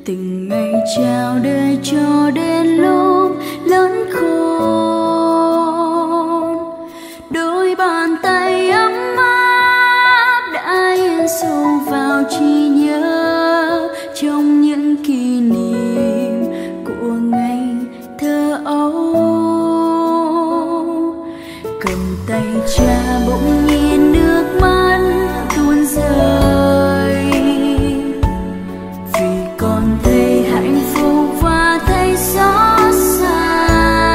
từng ngày chào đời cho đến lúc lớn khôn. Đôi bàn tay ấm áp đã yên sâu vào trí nhớ trong những kỷ niệm của ngày thơ ấu. Cầm tay cha bỗng nhiên nước mắt tuôn rơi, vì con thấy hạnh phúc và thấy xót xa.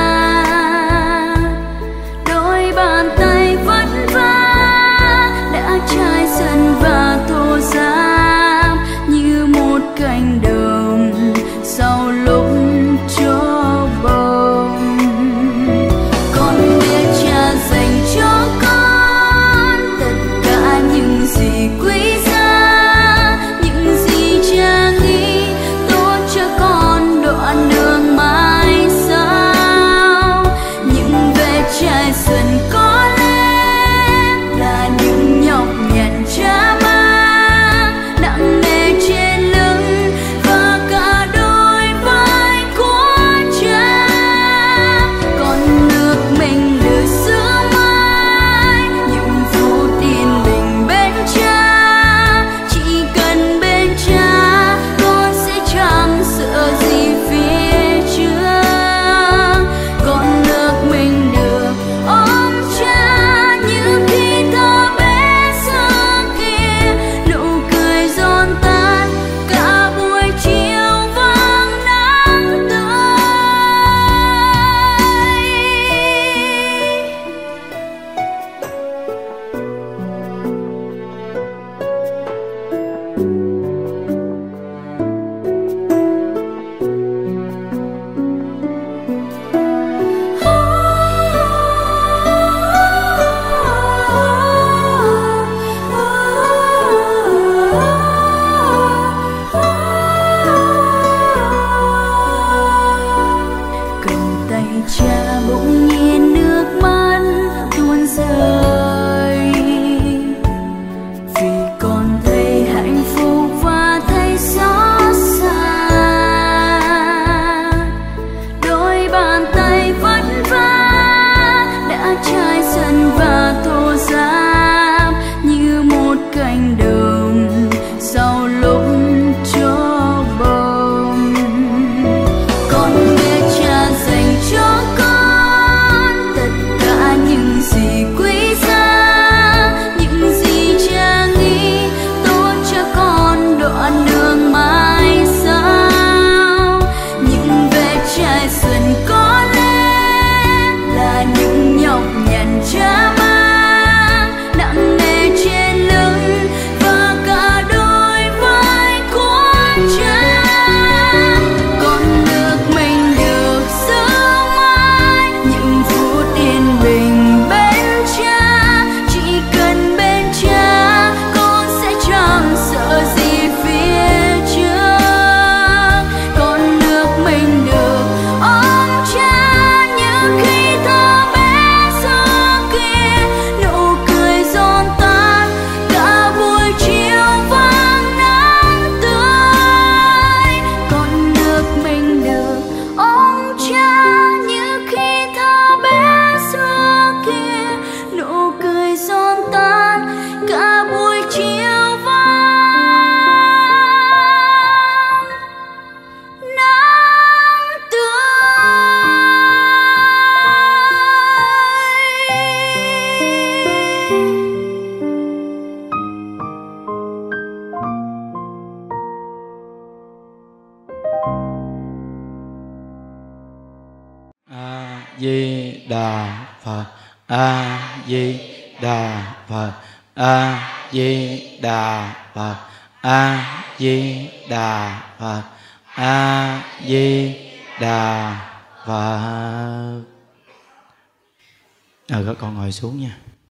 Đôi bàn tay vất vả đã chai dần và thô ráp như một cánh đồng sau lúc cho bông. Con biết cha dành cho con tất cả những gì quý giá, những gì cha nghĩ tốt cho con đoạn đường mai sau. Những vết chai dần có lẽ là những nhọc nhằn cha mang nặng nề trên lưng và cả đôi vai của cha. Con nước mình được giữ mãi những phút yên bình bên cha. Chỉ cần bên cha con sẽ chẳng sợ gì phía trước. Con nước mình được ôm cha như khi thơ bé xưa kia. Nụ cười giòn tan cả buổi chiều vàng nắng tươi. Cầm tay cha bỗng nhiên nước mắt tuôn rơi, vì con thấy hạnh phúc và thấy xót xa. Đôi bàn tay vất vả đã chai dần và thô ráp như một cánh đồng sau lúc cho bông. Con biết cha dành cho con tất cả những gì quý giá, những gì cha nghĩ tốt cho con đoạn đường mai sau. Những vết chai dần có lẽ là những nhọc nhằn cha mang nặng nề trên lưng và cả đôi vai của cha. Con nước mình được giữ mãi những phút yên bình bên cha. Chỉ cần bên cha con sẽ chẳng sợ gì phía trước. Con nước mình được ôm cha như khi thơ bé xưa kia. Nụ cười giòn tan cả buổi chiều vàng nắng tươi. Con nước mình được ôm cha như khi thơ bé xưa kia. Nụ cười giòn tan cả buổi chiều vàng nắng tươi. A Di Đà Phật. A Di Đà Phật. A Di Đà Phật. A Di Đà Phật. A Di Đà Phật. Các con ngồi xuống nha.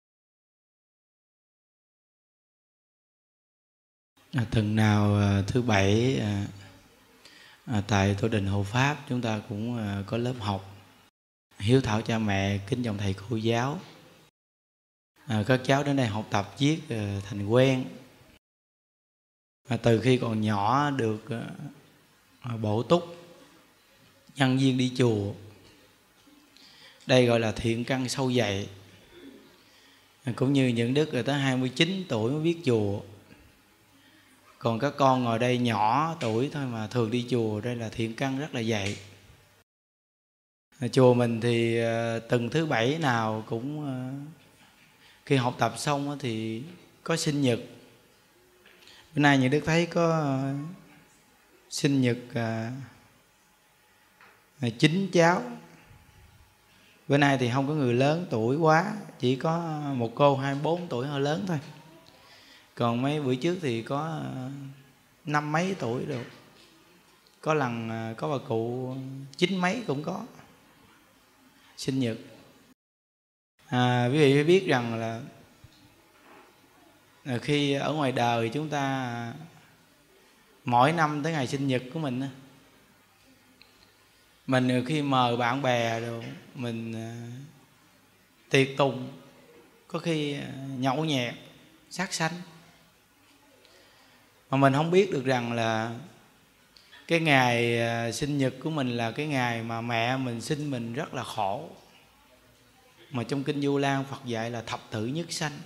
Tuần nào thứ bảy tại Tổ đình Hộ Pháp chúng ta cũng có lớp học hiếu thảo cha mẹ, kính trọng thầy cô giáo. Các cháu đến đây học tập viết thành quen. Từ khi còn nhỏ được bổ túc, nhân duyên đi chùa. Đây gọi là thiện căn sâu dày. Cũng như những đức rồi tới 29 tuổi mới biết chùa. Còn các con ngồi đây nhỏ tuổi thôi mà thường đi chùa, đây là thiện căn rất là dày. Chùa mình thì từng thứ bảy nào cũng khi học tập xong thì có sinh nhật. Bữa nay những đức thấy có sinh nhật 9 cháu. Bữa nay thì không có người lớn tuổi quá, chỉ có một cô 24 tuổi hơi lớn thôi. Còn mấy bữa trước thì có 5 mấy tuổi được. Có lần có bà cụ 9 mấy cũng có sinh nhật. Quý vị phải biết rằng là khi ở ngoài đời chúng ta mỗi năm tới ngày sinh nhật của mình khi mời bạn bè rồi mình tiệc tùng, có khi nhậu nhẹt sát sanh, mà mình không biết được rằng là cái ngày sinh nhật của mình là cái ngày mà mẹ mình sinh mình rất là khổ. Mà trong kinh Vu Lan Phật dạy là thập tử nhất sanh,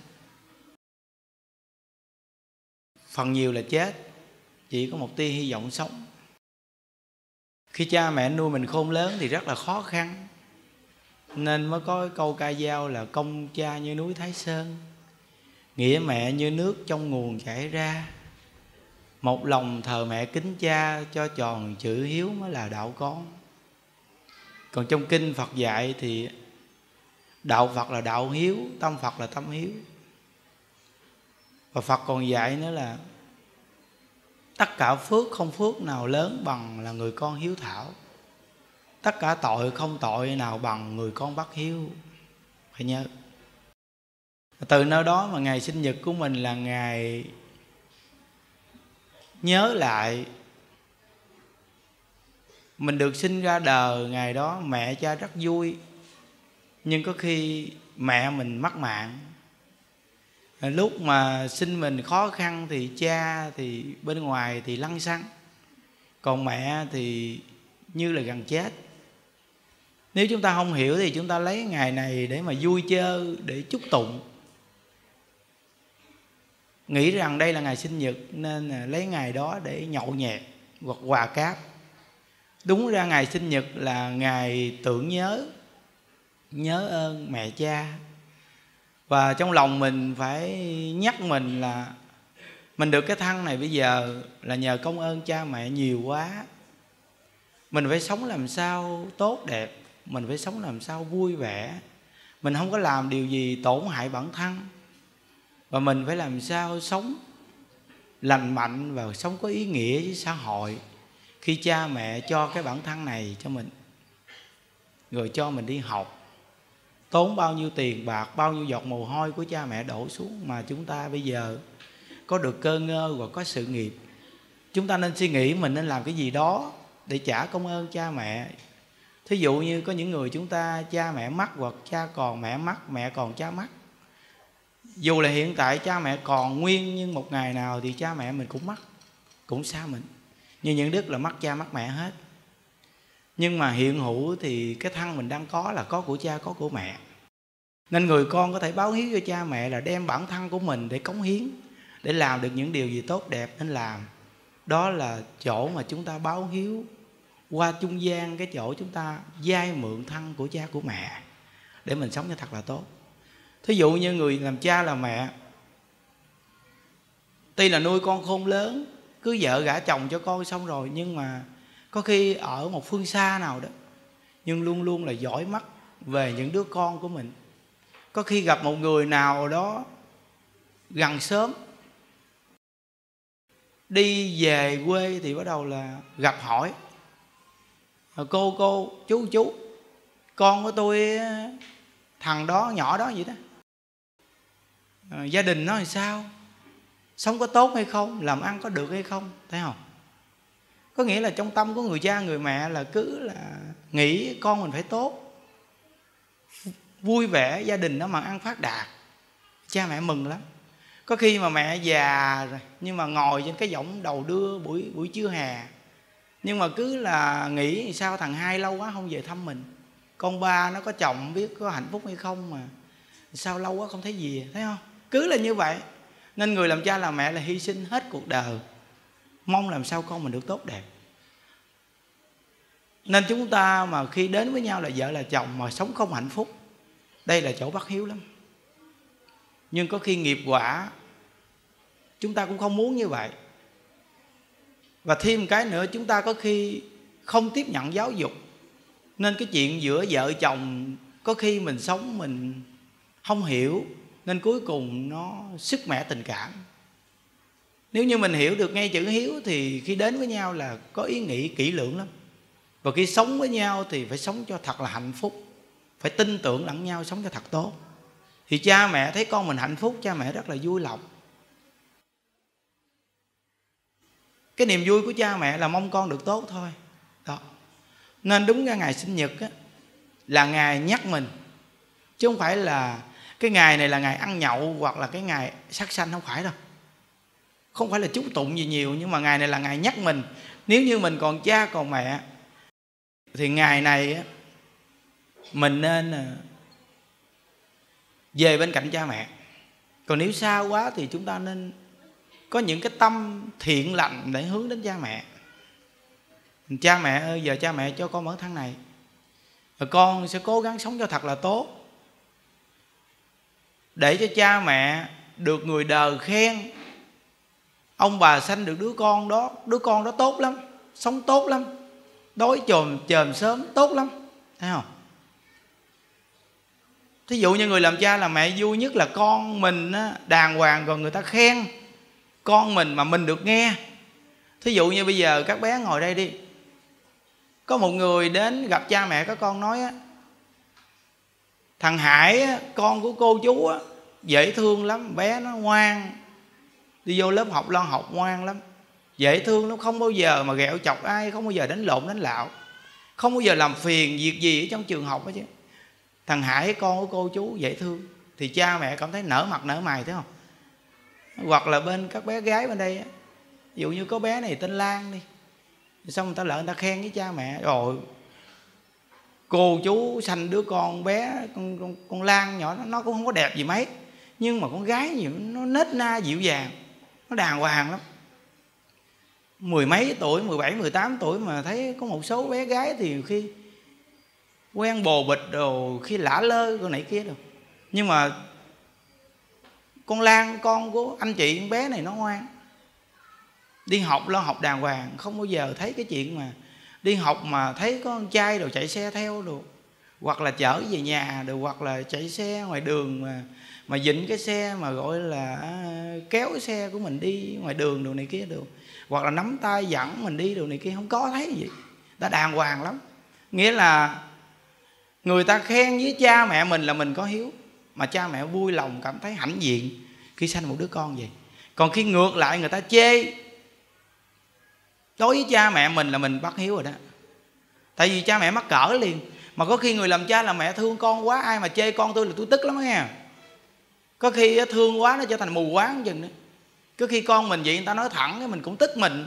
phần nhiều là chết, chỉ có một tia hy vọng sống. Khi cha mẹ nuôi mình khôn lớn thì rất là khó khăn, nên mới có câu ca dao là công cha như núi Thái Sơn, nghĩa mẹ như nước trong nguồn chảy ra. Một lòng thờ mẹ kính cha, cho tròn chữ hiếu mới là đạo con. Còn trong kinh Phật dạy thì đạo Phật là đạo hiếu, tâm Phật là tâm hiếu. Và Phật còn dạy nữa là tất cả phước không phước nào lớn bằng là người con hiếu thảo. Tất cả tội không tội nào bằng người con bất hiếu. Phải nhớ. Từ nơi đó mà ngày sinh nhật của mình là ngày nhớ lại mình được sinh ra đời. Ngày đó mẹ cha rất vui, nhưng có khi mẹ mình mất mạng. Lúc mà sinh mình khó khăn thì cha thì bên ngoài thì lăng xăng, còn mẹ thì như là gần chết. Nếu chúng ta không hiểu thì chúng ta lấy ngày này để mà vui chơi, để chúc tụng, nghĩ rằng đây là ngày sinh nhật nên lấy ngày đó để nhậu nhẹt hoặc quà cáp. Đúng ra ngày sinh nhật là ngày tưởng nhớ ơn mẹ cha. Và trong lòng mình phải nhắc mình là mình được cái thân này bây giờ là nhờ công ơn cha mẹ nhiều quá. Mình phải sống làm sao tốt đẹp, mình phải sống làm sao vui vẻ, mình không có làm điều gì tổn hại bản thân. Và mình phải làm sao sống lành mạnh và sống có ý nghĩa với xã hội. Khi cha mẹ cho cái bản thân này cho mình, rồi cho mình đi học, tốn bao nhiêu tiền bạc, bao nhiêu giọt mồ hôi của cha mẹ đổ xuống, mà chúng ta bây giờ có được cơ ngơ và có sự nghiệp. Chúng ta nên suy nghĩ mình nên làm cái gì đó để trả công ơn cha mẹ. Thí dụ như có những người chúng ta cha mẹ mất, hoặc cha còn mẹ mất, mẹ còn cha mất. Dù là hiện tại cha mẹ còn nguyên, nhưng một ngày nào thì cha mẹ mình cũng mất, cũng xa mình. Như những đức là mất cha mất mẹ hết. Nhưng mà hiện hữu thì cái thân mình đang có là có của cha, có của mẹ. Nên người con có thể báo hiếu cho cha mẹ là đem bản thân của mình để cống hiến, để làm được những điều gì tốt đẹp nên làm. Đó là chỗ mà chúng ta báo hiếu qua trung gian, cái chỗ chúng ta vay mượn thân của cha của mẹ để mình sống cho thật là tốt. Thí dụ như người làm cha làm mẹ, tuy là nuôi con khôn lớn, cứ vợ gả chồng cho con xong rồi, nhưng mà có khi ở một phương xa nào đó, nhưng luôn luôn là dõi mắt về những đứa con của mình. Có khi gặp một người nào đó gần sớm, đi về quê thì bắt đầu là gặp hỏi: cô, chú, con của tôi, thằng đó, nhỏ đó vậy đó, gia đình nó thì sao, sống có tốt hay không, làm ăn có được hay không, thấy không? Có nghĩa là trong tâm của người cha người mẹ là cứ là nghĩ con mình phải tốt, vui vẻ, gia đình nó mà ăn phát đạt, cha mẹ mừng lắm. Có khi mà mẹ già rồi nhưng mà ngồi trên cái võng đầu đưa buổi trưa hè, Nhưng mà cứ là nghĩ sao thằng hai lâu quá không về thăm mình, con ba nó có chồng không biết có hạnh phúc hay không, mà sao lâu quá không thấy gì, thấy không? Cứ là như vậy. Nên người làm cha làm mẹ là hy sinh hết cuộc đời, mong làm sao con mình được tốt đẹp. Nên chúng ta mà khi đến với nhau là vợ là chồng mà sống không hạnh phúc, đây là chỗ bất hiếu lắm. Nhưng có khi nghiệp quả chúng ta cũng không muốn như vậy. Và thêm một cái nữa, chúng ta có khi không tiếp nhận giáo dục, nên cái chuyện giữa vợ chồng có khi mình sống mình không hiểu, nên cuối cùng nó sức mẻ tình cảm. Nếu như mình hiểu được ngay chữ hiếu thì khi đến với nhau là có ý nghĩ kỹ lưỡng lắm. Và khi sống với nhau thì phải sống cho thật là hạnh phúc, phải tin tưởng lẫn nhau, sống cho thật tốt. Thì cha mẹ thấy con mình hạnh phúc, cha mẹ rất là vui lòng. Cái niềm vui của cha mẹ là mong con được tốt thôi đó. Nên đúng ra ngày sinh nhật á, là ngày nhắc mình, chứ không phải là cái ngày này là ngày ăn nhậu hoặc là cái ngày sát sanh, không phải đâu. Không phải là chúc tụng gì nhiều, nhưng mà ngày này là ngày nhắc mình. Nếu như mình còn cha còn mẹ thì ngày này á, mình nên về bên cạnh cha mẹ. Còn nếu xa quá thì chúng ta nên có những cái tâm thiện lành để hướng đến cha mẹ. Cha mẹ ơi, giờ cha mẹ cho con ở tháng này, rồi con sẽ cố gắng sống cho thật là tốt, để cho cha mẹ được người đời khen. Ông bà sanh được đứa con đó tốt lắm, sống tốt lắm, đói chồm sớm tốt lắm, thấy không? Thí dụ như người làm cha làm mẹ vui nhất là con mình đàng hoàng, còn người ta khen con mình mà mình được nghe. Thí dụ như bây giờ các bé ngồi đây đi, có một người đến gặp cha mẹ các con nói thằng Hải con của cô chú dễ thương lắm, bé nó ngoan, đi vô lớp học lo học ngoan lắm, dễ thương, nó không bao giờ mà ghẹo chọc ai, không bao giờ đánh lộn đánh lạo, không bao giờ làm phiền việc gì ở trong trường học hết chứ. Thằng Hải con của cô chú dễ thương, thì cha mẹ cảm thấy nở mặt nở mày, thấy không? Hoặc là bên các bé gái bên đây, ví dụ như có bé này tên Lan đi, xong người ta lợi người ta khen với cha mẹ, rồi cô chú sanh đứa con bé con Lan nhỏ nó cũng không có đẹp gì mấy, nhưng mà con gái gì nó nết na dịu dàng, nó đàng hoàng lắm. Mười mấy tuổi, 17, 18 tuổi mà thấy có một số bé gái thì khi quen bồ bịch đồ, khi lả lơ con này kia được. Nhưng mà con Lan con của anh chị con bé này nó ngoan, đi học lo học đàng hoàng, không bao giờ thấy cái chuyện mà đi học mà thấy có con trai đồ chạy xe theo đồ, hoặc là chở về nhà đồ, hoặc là chạy xe ngoài đường mà dịnh cái xe mà gọi là kéo cái xe của mình đi ngoài đường đồ này kia đồ, hoặc là nắm tay dẫn mình đi đồ này kia, không có thấy gì. Ta đàng hoàng lắm. Nghĩa là người ta khen với cha mẹ mình là mình có hiếu, mà cha mẹ vui lòng cảm thấy hãnh diện khi sanh một đứa con vậy. Còn khi ngược lại người ta chê, đối với cha mẹ mình là mình bất hiếu rồi đó. Tại vì cha mẹ mắc cỡ liền. Mà có khi người làm cha làm mẹ thương con quá, ai mà chê con tôi là tôi tức lắm đó nghe. Có khi thương quá nó trở thành mù quáng chừng nữa. Có khi con mình vậy người ta nói thẳng mình cũng tức mình,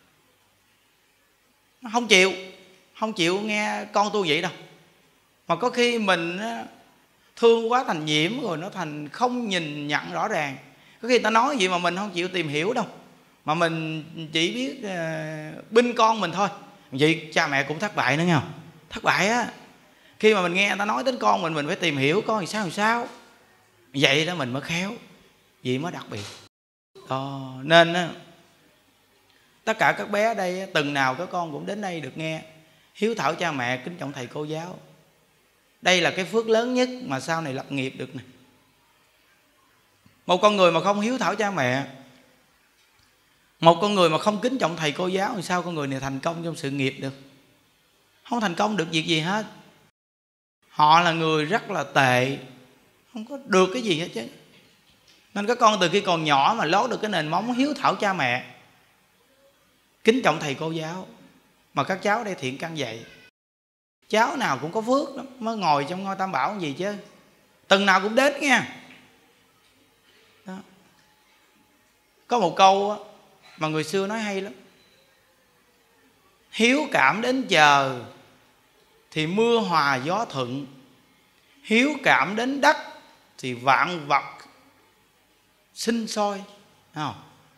nó không chịu nghe con tôi vậy đâu. Mà có khi mình thương quá thành nhiễm, rồi nó thành không nhìn nhận rõ ràng. Có khi người ta nói vậy mà mình không chịu tìm hiểu đâu, mà mình chỉ biết binh con mình thôi. Vậy cha mẹ cũng thất bại nữa nghe không? Thất bại á. Khi mà mình nghe người ta nói đến con mình phải tìm hiểu con làm sao. Vậy đó mình mới khéo, vậy mới đặc biệt. Nên tất cả các bé ở đây, từng nào các con cũng đến đây được nghe hiếu thảo cha mẹ, kính trọng thầy cô giáo. Đây là cái phước lớn nhất mà sau này lập nghiệp được này. Một con người mà không hiếu thảo cha mẹ, một con người mà không kính trọng thầy cô giáo, thì sao con người này thành công trong sự nghiệp được? Không thành công được việc gì hết. Họ là người rất là tệ, không có được cái gì hết chứ. Nên các con từ khi còn nhỏ mà lót được cái nền móng hiếu thảo cha mẹ, kính trọng thầy cô giáo, mà các cháu đây thiện căn dạy, cháu nào cũng có phước lắm, mới ngồi trong ngôi Tam Bảo gì chứ. Từng nào cũng đến nha. Đó. Có một câu mà người xưa nói hay lắm: Hiếu cảm đến chờ thì mưa hòa gió thuận. Hiếu cảm đến đất thì vạn vật sinh sôi. Không?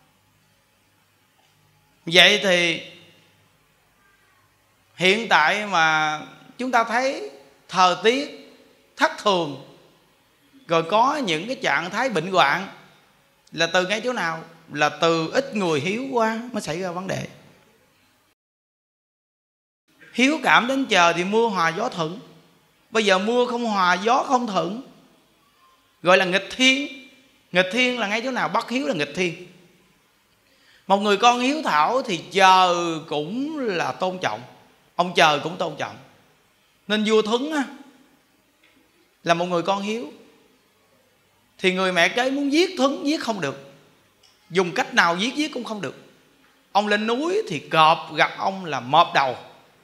Vậy thì hiện tại mà chúng ta thấy thời tiết thất thường, rồi có những cái trạng thái bệnh hoạn, là từ ngay chỗ nào? Là từ ít người hiếu quá mới xảy ra vấn đề. Hiếu cảm đến chờ thì mưa hòa gió thuận. Bây giờ mưa không hòa, gió không thuận, gọi là nghịch thiên. Nghịch thiên là ngay chỗ nào? Bất hiếu là nghịch thiên. Một người con hiếu thảo thì trời cũng là tôn trọng, ông trời cũng tôn trọng. Nên vua Thuấn á, là một người con hiếu, thì người mẹ kế muốn giết Thuấn giết không được, dùng cách nào giết cũng không được. Ông lên núi thì cọp gặp ông là mọp đầu,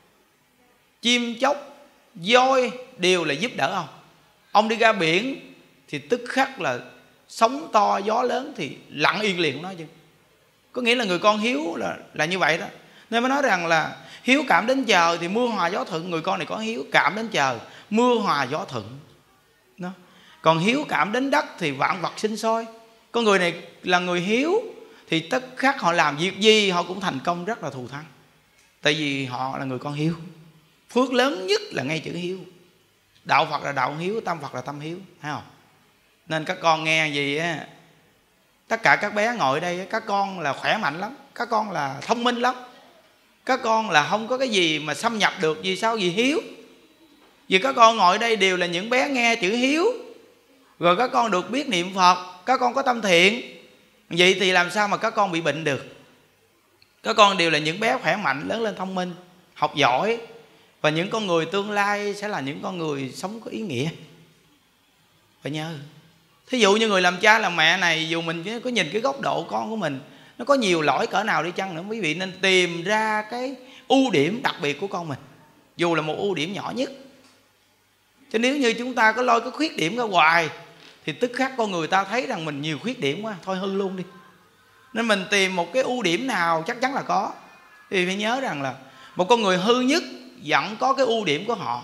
chim chóc, voi đều là giúp đỡ ông. Ông đi ra biển thì tức khắc là sóng to gió lớn thì lặng yên liền, nói chứ. Có nghĩa là người con hiếu là như vậy đó. Nên mới nói rằng là hiếu cảm đến chờ thì mưa hòa gió thuận. Người con này có hiếu cảm đến chờ, mưa hòa gió thuận đó. Còn hiếu cảm đến đất thì vạn vật sinh sôi. Con người này là người hiếu thì tất khắc họ làm việc gì họ cũng thành công rất là thù thắng. Tại vì họ là người con hiếu. Phước lớn nhất là ngay chữ hiếu. Đạo Phật là đạo hiếu, tâm Phật là tâm hiếu, thấy không? Nên các con nghe gì á, tất cả các bé ngồi đây, các con là khỏe mạnh lắm, các con là thông minh lắm, các con là không có cái gì mà xâm nhập được. Vì sao? Vì hiếu. Vì các con ngồi đây đều là những bé nghe chữ hiếu, rồi các con được biết niệm Phật, các con có tâm thiện. Vậy thì làm sao mà các con bị bệnh được? Các con đều là những bé khỏe mạnh, lớn lên thông minh, học giỏi, và những con người tương lai sẽ là những con người sống có ý nghĩa. Phải nhớ. Thí dụ như người làm cha làm mẹ này, dù mình có nhìn cái góc độ con của mình nó có nhiều lỗi cỡ nào đi chăng nữa, quý vị nên tìm ra cái ưu điểm đặc biệt của con mình, dù là một ưu điểm nhỏ nhất. Chứ nếu như chúng ta có lôi cái khuyết điểm ra hoài thì tức khắc con người ta thấy rằng mình nhiều khuyết điểm quá, thôi hư luôn đi. Nên mình tìm một cái ưu điểm nào chắc chắn là có. Thì phải nhớ rằng là một con người hư nhất vẫn có cái ưu điểm của họ,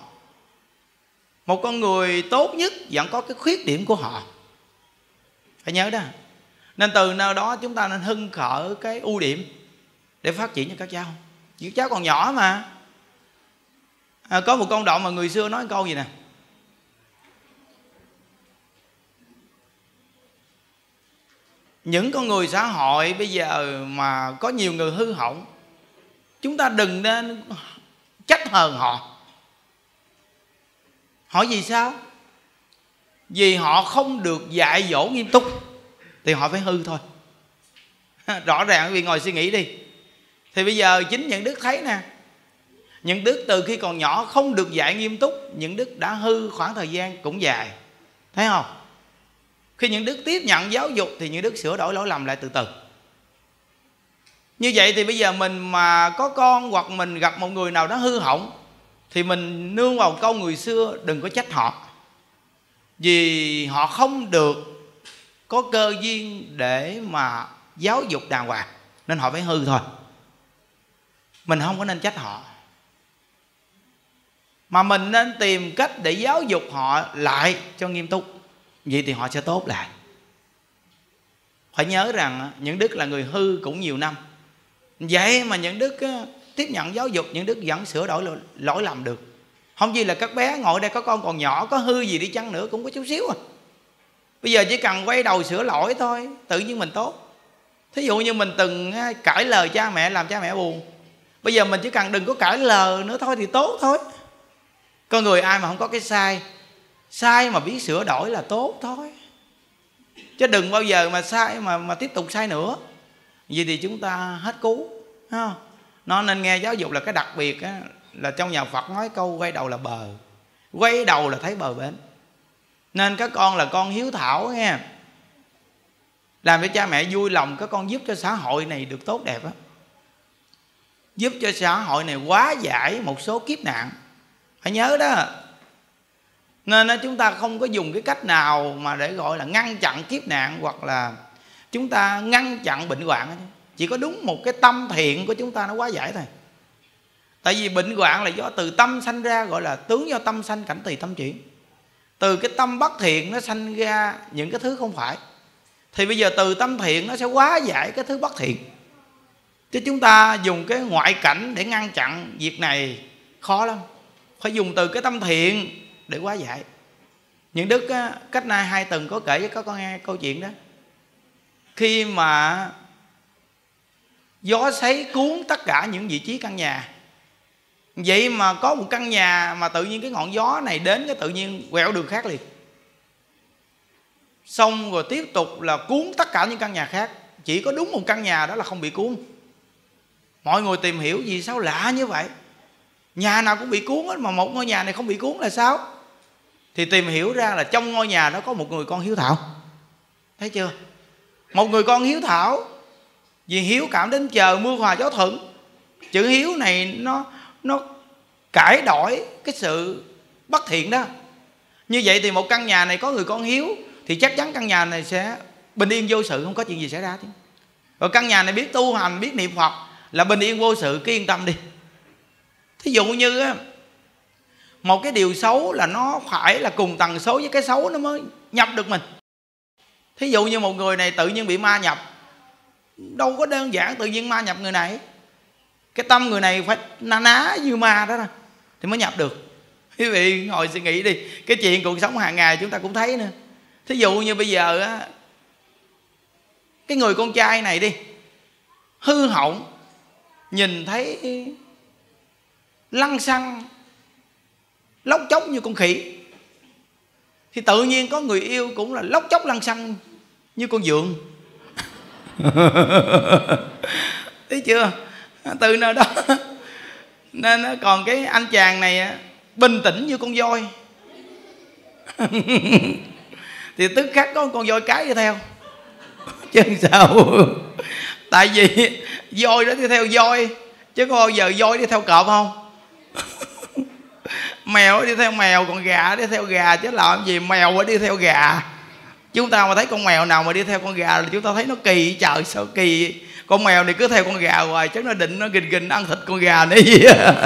một con người tốt nhất vẫn có cái khuyết điểm của họ. Phải nhớ đó. Nên từ nơi đó chúng ta nên hưng khởi cái ưu điểm để phát triển cho các cháu. Các cháu còn nhỏ mà. Có một câu đoạn mà người xưa nói câu gì nè: những con người xã hội bây giờ mà có nhiều người hư hỏng, chúng ta đừng nên trách hờn họ. Hỏi vì sao? Vì họ không được dạy dỗ nghiêm túc thì họ phải hư thôi. Rõ ràng quý vị ngồi suy nghĩ đi. Thì bây giờ chính những Đức thấy nè, những Đức từ khi còn nhỏ không được dạy nghiêm túc, những Đức đã hư khoảng thời gian cũng dài. Thấy không? Khi những Đức tiếp nhận giáo dục thì những Đức sửa đổi lỗi lầm lại từ từ. Như vậy thì bây giờ mình mà có con hoặc mình gặp một người nào đó hư hỏng thì mình nương vào câu người xưa: đừng có trách họ, vì họ không được có cơ duyên để mà giáo dục đàng hoàng, nên họ phải hư thôi. Mình không có nên trách họ, mà mình nên tìm cách để giáo dục họ lại cho nghiêm túc. Vậy thì họ sẽ tốt lại. Phải nhớ rằng những Đức là người hư cũng nhiều năm, vậy mà những Đức tiếp nhận giáo dục, những Đức vẫn sửa đổi lỗi lầm được. Không chỉ là các bé ngồi đây, có con còn nhỏ, có hư gì đi chăng nữa cũng có chút xíu à. Bây giờ chỉ cần quay đầu sửa lỗi thôi, tự nhiên mình tốt. Thí dụ như mình từng cãi lời cha mẹ làm cha mẹ buồn, bây giờ mình chỉ cần đừng có cãi lời nữa thôi thì tốt thôi. Con người ai mà không có cái sai mà biết sửa đổi là tốt thôi. Chứ đừng bao giờ mà sai mà tiếp tục sai nữa. Vậy thì chúng ta hết cứu. Nó nên nghe giáo dục là cái đặc biệt á, là trong nhà Phật nói câu quay đầu là bờ, quay đầu là thấy bờ bến. Nên các con là con hiếu thảo nghe, làm cho cha mẹ vui lòng, các con giúp cho xã hội này được tốt đẹp á, giúp cho xã hội này hóa giải một số kiếp nạn. Phải nhớ đó. Nên chúng ta không có dùng cái cách nào mà để gọi là ngăn chặn kiếp nạn, hoặc là chúng ta ngăn chặn bệnh hoạn. Chỉ có đúng một cái tâm thiện của chúng ta nó hóa giải thôi. Tại vì bệnh hoạn là do từ tâm sanh ra, gọi là tướng do tâm sanh, cảnh tùy tâm chuyển. Từ cái tâm bất thiện nó sanh ra những cái thứ không phải. Thì bây giờ từ tâm thiện nó sẽ hóa giải cái thứ bất thiện. Chứ chúng ta dùng cái ngoại cảnh để ngăn chặn việc này khó lắm. Phải dùng từ cái tâm thiện để hóa giải. Những Đức cách nay 2 tuần có kể với các con nghe câu chuyện đó. Khi mà gió sấy cuốn tất cả những vị trí căn nhà, vậy mà có một căn nhà mà tự nhiên cái ngọn gió này đến, cái tự nhiên quẹo đường khác liền. Xong rồi tiếp tục là cuốn tất cả những căn nhà khác. Chỉ có đúng một căn nhà đó là không bị cuốn. Mọi người tìm hiểu vì sao lạ như vậy, nhà nào cũng bị cuốn hết mà một ngôi nhà này không bị cuốn là sao? Thì tìm hiểu ra là trong ngôi nhà đó có một người con hiếu thảo. Thấy chưa? Một người con hiếu thảo, vì hiếu cảm đến chờ mưa hòa gió thuận. Chữ hiếu này nó cải đổi cái sự bất thiện đó. Như vậy thì một căn nhà này có người con hiếu thì chắc chắn căn nhà này sẽ bình yên vô sự, không có chuyện gì xảy ra chứ. Rồi căn nhà này biết tu hành, biết niệm Phật là bình yên vô sự, cứ yên tâm đi. Thí dụ như một cái điều xấu là nó phải là cùng tần số với cái xấu nó mới nhập được mình. Thí dụ như một người này tự nhiên bị ma nhập, đâu có đơn giản tự nhiên ma nhập người này. Cái tâm người này phải na ná như ma đó thì mới nhập được. Quý vị ngồi suy nghĩ đi, cái chuyện cuộc sống hàng ngày chúng ta cũng thấy nữa. Thí dụ như bây giờ cái người con trai này đi, hư hỏng, nhìn thấy lăng xăng lóc chóc như con khỉ, thì tự nhiên có người yêu cũng là lóc chóc lăng xăng như con dượng. Thấy chưa? Từ nơi đó nên còn cái anh chàng này bình tĩnh như con voi. Thì tức khắc có con voi cái đi theo. Chứ sao? Tại vì voi đó đi theo voi, chứ có bao giờ voi đi theo cọp không? Mèo đi theo mèo, còn gà đi theo gà, chứ làm gì mèo phải đi theo gà. Chúng ta mà thấy con mèo nào mà đi theo con gà là chúng ta thấy nó kỳ. Trời sao kỳ. Con mèo này cứ theo con gà hoài, chắc nó định nó gình gình ăn thịt con gà nữa gì.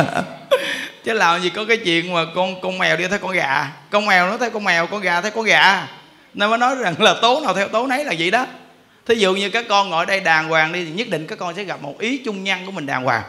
Chứ làm gì có cái chuyện mà con mèo đi theo con gà. Con mèo nó theo con mèo, con gà theo con gà. Nên mới nói rằng là tố nào theo tố nấy là vậy đó. Thí dụ như các con ngồi đây đàng hoàng đi thì nhất định các con sẽ gặp một ý chung nhân của mình đàng hoàng.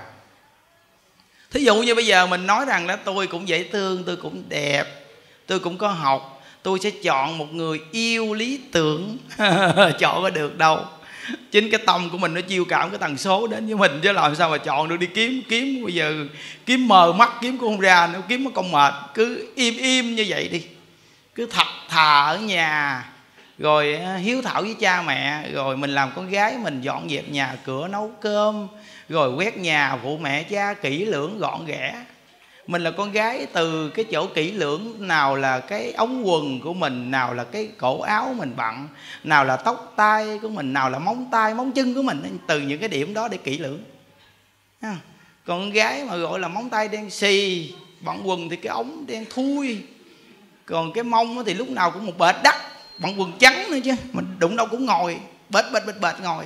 Thí dụ như bây giờ mình nói rằng là tôi cũng dễ thương, tôi cũng đẹp, tôi cũng có học, tôi sẽ chọn một người yêu lý tưởng. Chọn có được đâu. Chính cái tâm của mình nó chiêu cảm cái tần số đến với mình, chứ làm sao mà chọn được. Đi kiếm bây giờ kiếm mờ mắt kiếm cũng không ra, nếu kiếm nó con mệt. Cứ im như vậy đi, cứ thật thà ở nhà, rồi hiếu thảo với cha mẹ, rồi mình làm con gái mình dọn dẹp nhà cửa, nấu cơm, rồi quét nhà phụ mẹ cha kỹ lưỡng gọn ghẽ. Mình là con gái, từ cái chỗ kỹ lưỡng, nào là cái ống quần của mình, nào là cái cổ áo mình bận, nào là tóc tai của mình, nào là móng tay móng chân của mình, từ những cái điểm đó để kỹ lưỡng. Còn con gái mà gọi là móng tay đen xì, bận quần thì cái ống đen thui, còn cái mông thì lúc nào cũng một bệt đất, bận quần trắng nữa chứ, mình đụng đâu cũng ngồi bệt ngồi.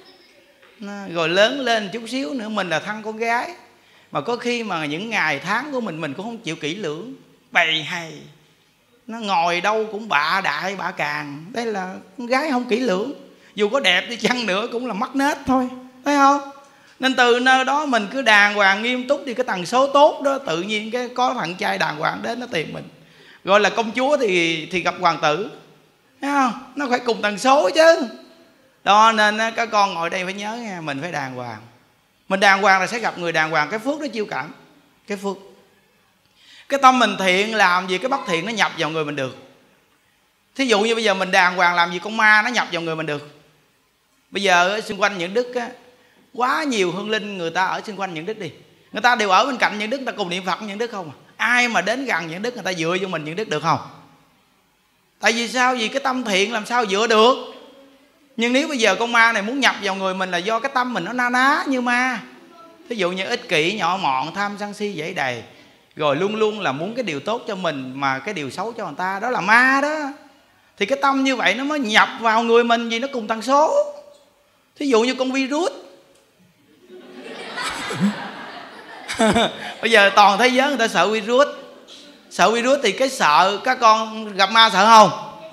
Rồi lớn lên chút xíu nữa mình là thân con gái, mà có khi mà những ngày tháng của mình cũng không chịu kỹ lưỡng, bày hay, nó ngồi đâu cũng bạ đại bạ càng. Đây là con gái không kỹ lưỡng, dù có đẹp đi chăng nữa cũng là mắc nết thôi, thấy không? Nên từ nơi đó mình cứ đàng hoàng nghiêm túc đi, cái tần số tốt đó tự nhiên cái có thằng trai đàng hoàng đến nó tìm mình. Gọi là công chúa thì gặp hoàng tử, thấy không? Nó phải cùng tần số chứ. Đó nên các con ngồi đây phải nhớ nha, mình phải đàng hoàng. Mình đàng hoàng là sẽ gặp người đàng hoàng. Cái phước nó chiêu cảm, cái phước. Cái tâm mình thiện làm gì cái bất thiện nó nhập vào người mình được. Thí dụ như bây giờ mình đàng hoàng làm gì con ma nó nhập vào người mình được. Bây giờ xung quanh những đức á, quá nhiều hương linh người ta ở xung quanh những đức đi, người ta đều ở bên cạnh những đức, người ta cùng niệm Phật những đức không à. Ai mà đến gần những đức người ta dựa vô mình những đức được không? Tại vì sao? Vì cái tâm thiện làm sao dựa được. Nhưng nếu bây giờ con ma này muốn nhập vào người mình là do cái tâm mình nó na ná như ma. Ví dụ như ích kỷ, nhỏ mọn, tham sân si dễ đầy, rồi luôn luôn là muốn cái điều tốt cho mình mà cái điều xấu cho người ta, đó là ma đó. Thì cái tâm như vậy nó mới nhập vào người mình, vì nó cùng tần số. Thí dụ như con virus Bây giờ toàn thế giới người ta sợ virus. Sợ virus thì cái sợ, các con gặp ma sợ không?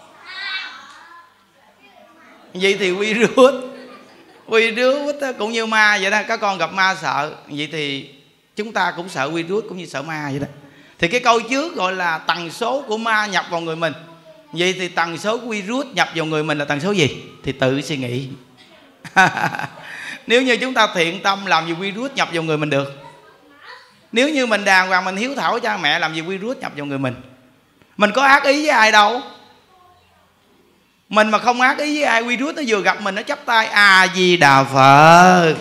Vậy thì virus cũng như ma vậy đó. Các con gặp ma sợ, vậy thì chúng ta cũng sợ virus cũng như sợ ma vậy đó. Thì cái câu trước gọi là tần số của ma nhập vào người mình. Vậy thì tần số của virus nhập vào người mình là tần số gì? Thì tự suy nghĩ. Nếu như chúng ta thiện tâm, làm gì virus nhập vào người mình được? Nếu như mình đàng hoàng, mình hiếu thảo với cha mẹ, làm gì virus nhập vào người mình? Mình có ác ý với ai đâu. Mình mà không ác ý với ai, virus nó vừa gặp mình nó chắp tay A Di Đà Phật.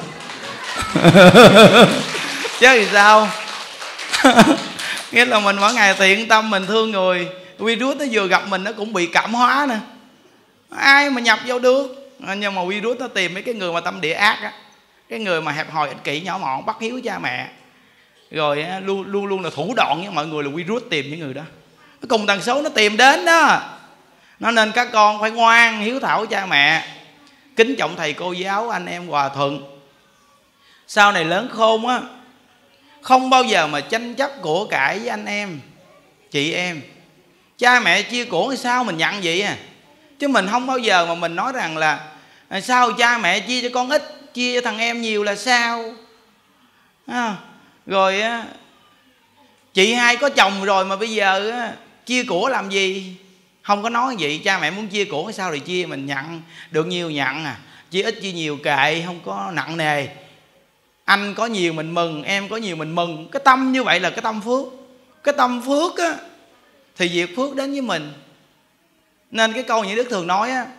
Chứ thì sao? Nghĩa là mình mỗi ngày thiện tâm, mình thương người, virus nó vừa gặp mình nó cũng bị cảm hóa nè. Ai mà nhập vô được. Nhưng mà virus nó tìm mấy cái người mà tâm địa ác á, cái người mà hẹp hòi, ích kỷ, nhỏ mọn, bất hiếu với cha mẹ, rồi luôn luôn là thủ đoạn với mọi người, là virus tìm những người đó. Cùng tần số nó tìm đến đó. Nó nên các con phải ngoan, hiếu thảo với cha mẹ, kính trọng thầy cô giáo, anh em hòa thuận. Sau này lớn khôn á, không bao giờ mà tranh chấp của cải với anh em, chị em. Cha mẹ chia của thì sao mình nhận vậy à. Chứ mình không bao giờ mà mình nói rằng là sao cha mẹ chia cho con ít, chia cho thằng em nhiều là sao à. Rồi chị hai có chồng rồi mà bây giờ chia của làm gì. Không có nói vậy. Cha mẹ muốn chia của hay sao thì chia, mình nhận được nhiều nhận à, chia ít chia nhiều kệ, không có nặng nề. Anh có nhiều mình mừng, em có nhiều mình mừng. Cái tâm như vậy là cái tâm phước. Cái tâm phước á, thì việc phước đến với mình. Nên cái câu như Đức thường nói á,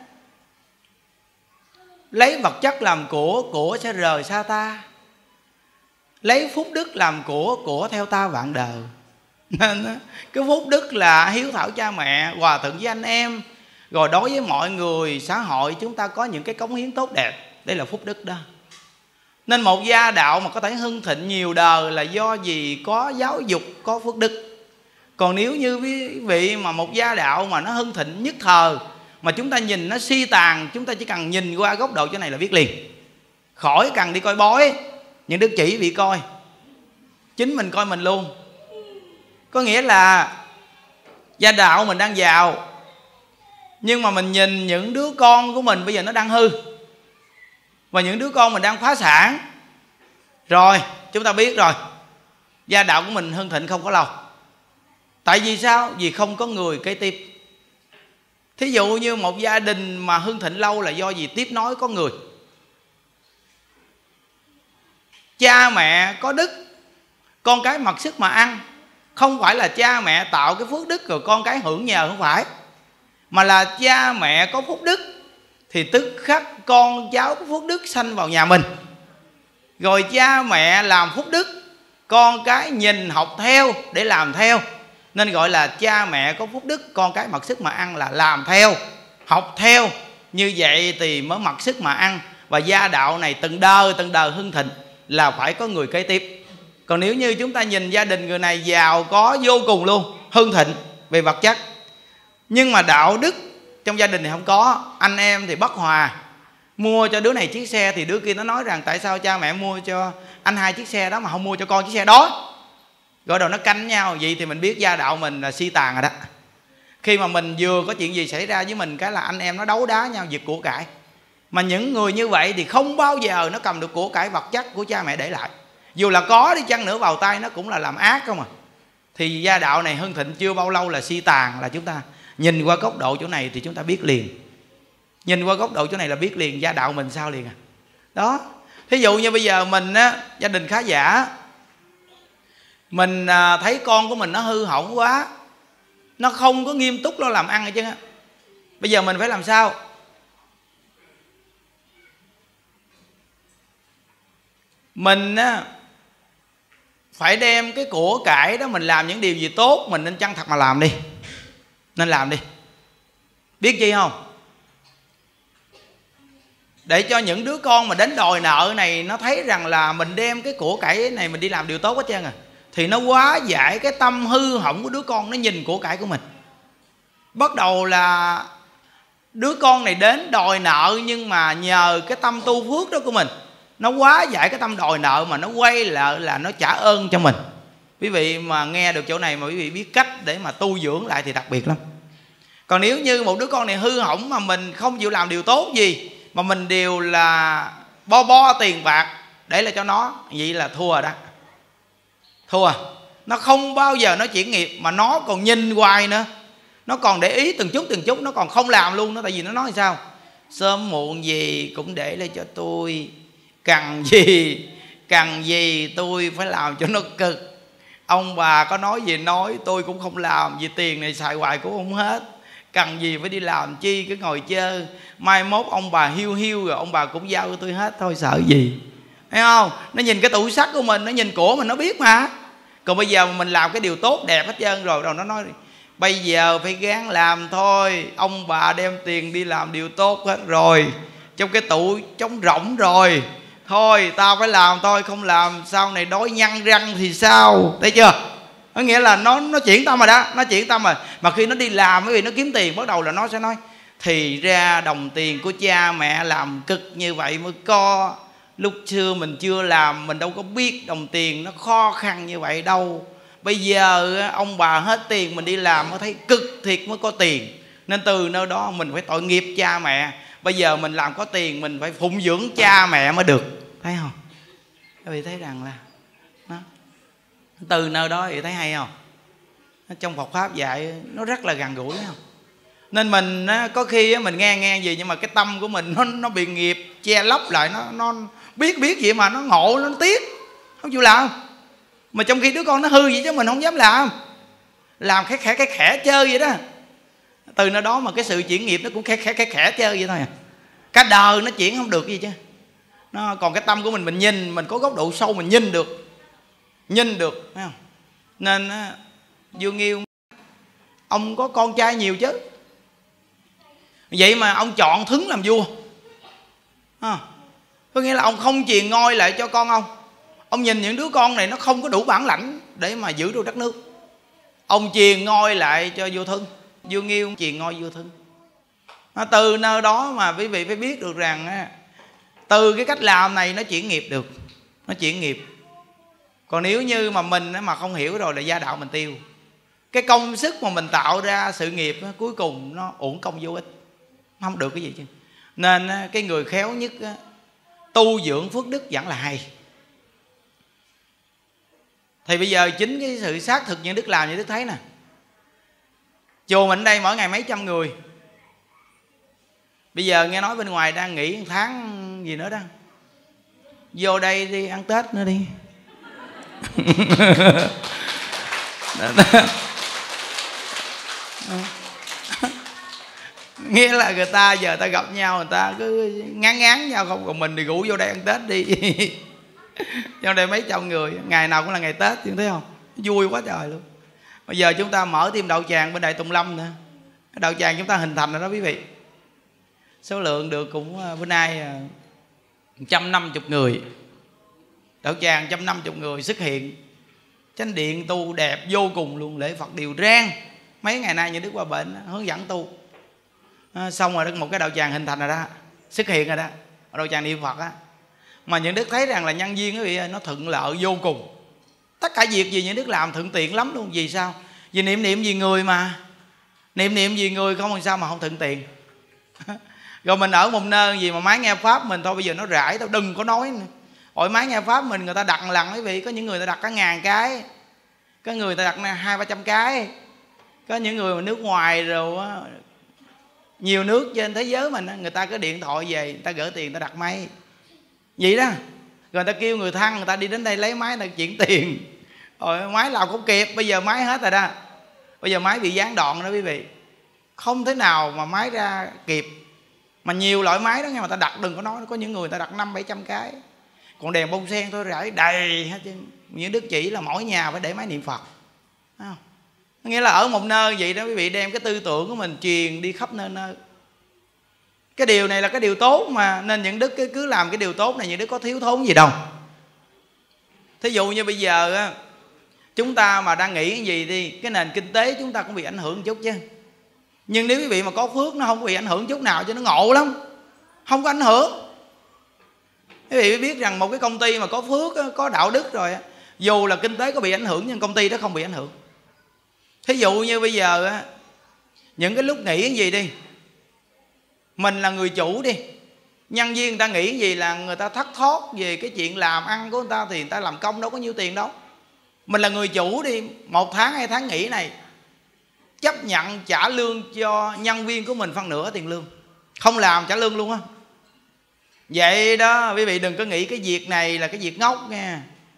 lấy vật chất làm của sẽ rời xa ta. Lấy phúc đức làm của theo ta vạn đời. Nên cái phúc đức là hiếu thảo cha mẹ, hòa thuận với anh em, rồi đối với mọi người, xã hội chúng ta có những cái cống hiến tốt đẹp. Đây là phúc đức đó. Nên một gia đạo mà có thể hưng thịnh nhiều đời là do gì? Có giáo dục, có phước đức. Còn nếu như quý vị mà một gia đạo mà nó hưng thịnh nhất thời, mà chúng ta nhìn nó suy tàn, chúng ta chỉ cần nhìn qua góc độ chỗ này là biết liền. Khỏi cần đi coi bói, những đức chỉ bị coi, chính mình coi mình luôn. Có nghĩa là gia đạo mình đang giàu, nhưng mà mình nhìn những đứa con của mình bây giờ nó đang hư, và những đứa con mình đang phá sản, rồi chúng ta biết rồi gia đạo của mình hưng thịnh không có lâu. Tại vì sao? Vì không có người kế tiếp. Thí dụ như một gia đình mà hưng thịnh lâu là do gì? Tiếp nối có người. Cha mẹ có đức, con cái mặc sức mà ăn. Không phải là cha mẹ tạo cái phước đức rồi con cái hưởng nhờ, không phải. Mà là cha mẹ có phúc đức thì tức khắc con cháu có phúc đức sanh vào nhà mình. Rồi cha mẹ làm phúc đức, con cái nhìn học theo để làm theo. Nên gọi là cha mẹ có phúc đức, con cái mặc sức mà ăn là làm theo, học theo. Như vậy thì mới mặc sức mà ăn. Và gia đạo này từng đời hưng thịnh là phải có người kế tiếp. Còn nếu như chúng ta nhìn gia đình người này giàu có vô cùng luôn, hưng thịnh về vật chất, nhưng mà đạo đức trong gia đình thì không có, anh em thì bất hòa. Mua cho đứa này chiếc xe thì đứa kia nó nói rằng tại sao cha mẹ mua cho anh 2 chiếc xe đó mà không mua cho con chiếc xe đó. Gọi đầu nó canh nhau. Vậy thì mình biết gia đạo mình là suy tàn rồi đó. Khi mà mình vừa có chuyện gì xảy ra với mình cái là anh em nó đấu đá nhau giật của cải. Mà những người như vậy thì không bao giờ nó cầm được của cải vật chất của cha mẹ để lại. Dù là có đi chăng nữa vào tay nó cũng là làm ác không à. Thì gia đạo này hưng thịnh chưa bao lâu là suy tàn. Là chúng ta nhìn qua góc độ chỗ này thì chúng ta biết liền. Nhìn qua góc độ chỗ này là biết liền gia đạo mình sao liền à. Đó. Thí dụ như bây giờ mình á, gia đình khá giả, mình thấy con của mình nó hư hỏng quá, nó không có nghiêm túc nó làm ăn hết chứ. Bây giờ mình phải làm sao? Mình phải đem cái của cải đó, mình làm những điều gì tốt mình nên chân thật mà làm đi. Nên làm đi. Biết chi không? Để cho những đứa con mà đến đòi nợ này nó thấy rằng là mình đem cái của cải này mình đi làm điều tốt hết trơn à. Thì nó hóa giải cái tâm hư hỏng của đứa con, nó nhìn của cải của mình. Bắt đầu là đứa con này đến đòi nợ, nhưng mà nhờ cái tâm tu phước đó của mình, nó quá giải cái tâm đòi nợ mà nó quay lại là nó trả ơn cho mình. Quý vị mà nghe được chỗ này mà quý vị biết cách để mà tu dưỡng lại thì đặc biệt lắm. Còn nếu như một đứa con này hư hỏng mà mình không chịu làm điều tốt gì, mà mình đều là bo tiền bạc để lại cho nó, vậy là thua đó. Thua. Nó không bao giờ nó chuyển nghiệp, mà nó còn nhìn hoài nữa, nó còn để ý từng chút, nó còn không làm luôn đó. Tại vì nó nói sao? Sớm muộn gì cũng để lại cho tôi, cần gì tôi phải làm cho nó cực. Ông bà có nói gì nói, tôi cũng không làm, vì tiền này xài hoài cũng không hết. Cần gì phải đi làm chi, cứ ngồi chơi. Mai mốt ông bà hiu rồi ông bà cũng giao cho tôi hết thôi, sợ gì. Thấy không? Nó nhìn cái tủ sắt của mình, nó nhìn của mình, nó biết mà. Còn bây giờ mình làm cái điều tốt đẹp hết trơn rồi, nó nói bây giờ phải gắng làm thôi. Ông bà đem tiền đi làm điều tốt hết rồi, trong cái tủ trống rỗng rồi, thôi tao phải làm thôi, không làm sau này đói nhăn răng thì sao. Thấy chưa? Có nghĩa là nó chuyển tâm rồi đó, nó chuyển tâm rồi. Mà khi nó đi làm, bởi vì nó kiếm tiền, bắt đầu là nó sẽ nói thì ra đồng tiền của cha mẹ làm cực như vậy mới có. Lúc xưa mình chưa làm, mình đâu có biết đồng tiền nó khó khăn như vậy đâu. Bây giờ ông bà hết tiền, mình đi làm mới thấy cực thiệt mới có tiền. Nên từ nơi đó mình phải tội nghiệp cha mẹ. Bây giờ mình làm có tiền, mình phải phụng dưỡng cha mẹ mới được. Thấy không? Các vị thấy rằng là đó. Từ nơi đó thì thấy hay không? Trong Phật Pháp dạy nó rất là gần gũi, không? Nên mình có khi mình nghe gì, nhưng mà cái tâm của mình nó bị nghiệp che lấp lại. Nó biết vậy mà nó ngộ, nó tiếc, không chịu làm. Mà trong khi đứa con nó hư vậy chứ mình không dám làm khẽ chơi vậy đó. Từ nơi đó mà cái sự chuyển nghiệp nó cũng khẽ chơi vậy thôi à. Cả đời nó chuyển không được gì chứ. Còn cái tâm của mình nhìn, mình có góc độ sâu, mình nhìn được, thấy không? Nên Dương Nghiêu ông có con trai nhiều chứ, vậy mà ông chọn Thứng làm vua. Có nghĩa là ông không truyền ngôi lại cho con ông nhìn những đứa con này nó không có đủ bản lãnh để mà giữ được đất nước, ông truyền ngôi lại cho vua Thứng. Dương Nghiêu truyền ngôi vua Thứng. Từ nơi đó mà quý vị phải biết được rằng từ cái cách làm này nó chuyển nghiệp được, nó chuyển nghiệp. Còn nếu như mà mình mà không hiểu rồi là gia đạo mình tiêu. Cái công sức mà mình tạo ra sự nghiệp cuối cùng nó uổng công vô ích, không được cái gì chứ. Nên cái người khéo nhất tu dưỡng phước đức vẫn là hay. Thì bây giờ chính cái sự xác thực những đức làm như Đức thấy nè. Chùa mình đây mỗi ngày mấy trăm người. Bây giờ nghe nói bên ngoài đang nghỉ 1 tháng gì nữa đó, vô đây đi ăn Tết nữa đi. Nghĩa là người ta giờ ta gặp nhau, người ta cứ ngán nhau không, còn mình thì rủ vô đây ăn Tết đi. Vô đây mấy trăm người, ngày nào cũng là ngày Tết, thấy không? Vui quá trời luôn. Bây giờ chúng ta mở thêm đạo tràng bên Đại Tùng Lâm nữa. Đạo tràng chúng ta hình thành rồi đó quý vị. Số lượng được cũng bữa nay 150 người. Đạo tràng 150 người xuất hiện. Chánh điện tu đẹp vô cùng luôn. Lễ Phật điều rang. Mấy ngày nay những Đức qua bệnh hướng dẫn tu. Xong rồi một cái đạo tràng hình thành rồi đó, xuất hiện rồi đó, đạo tràng niệm Phật á. Mà những Đức thấy rằng là nhân viên quý vị ơi, nó thuận lợi vô cùng. Tất cả việc gì những Đức làm thuận tiện lắm luôn. Vì sao? Vì niệm vì người mà. Niệm vì người không làm sao mà không thuận tiện. Rồi mình ở một nơi gì mà máy nghe Pháp mình thôi bây giờ nó rải, tao đừng có nói nữa. Hỏi máy nghe Pháp mình người ta đặt lần quý vị. Có những người ta đặt cả 1000 cái, có người ta đặt 200-300 cái. Có những người mà nước ngoài rồi á, nhiều nước trên thế giới mình, người ta có điện thoại về, người ta gửi tiền, người ta đặt máy vậy đó. Rồi người ta kêu người thân người ta đi đến đây lấy máy, người ta chuyển tiền. Rồi máy làm không kịp, bây giờ máy hết rồi đó. Bây giờ máy bị gián đoạn đó quý vị, không thể nào mà máy ra kịp. Mà nhiều loại máy đó nghe, mà ta đặt đừng có nói. Có những người ta đặt 500-700 cái. Còn đèn bông sen thôi rải đầy hết. Những Đức chỉ là mỗi nhà phải để máy niệm Phật. Thấy không? Nghĩa là ở một nơi vậy đó quý vị, đem cái tư tưởng của mình truyền đi khắp nơi nơi. Cái điều này là cái điều tốt mà. Nên những Đức cứ làm cái điều tốt này, những Đức có thiếu thốn gì đâu. Thí dụ như bây giờ chúng ta mà đang nghĩ cái gì thì cái nền kinh tế chúng ta cũng bị ảnh hưởng một chút chứ. Nhưng nếu quý vị mà có phước nó không bị ảnh hưởng chút nào, cho nó ngộ lắm. Không có ảnh hưởng. Quý vị biết rằng một cái công ty mà có phước, có đạo đức rồi, dù là kinh tế có bị ảnh hưởng nhưng công ty đó không bị ảnh hưởng. Thí dụ như bây giờ những cái lúc nghỉ cái gì đi, mình là người chủ đi, nhân viên người ta nghĩ gì là người ta thất thoát về cái chuyện làm ăn của người ta thì người ta làm công đâu có nhiêu tiền đâu. Mình là người chủ đi, 1 tháng 2 tháng nghỉ này chấp nhận trả lương cho nhân viên của mình phân nửa tiền lương, không làm trả lương luôn á. Vậy đó quý vị đừng có nghĩ cái việc này là cái việc ngốc nha.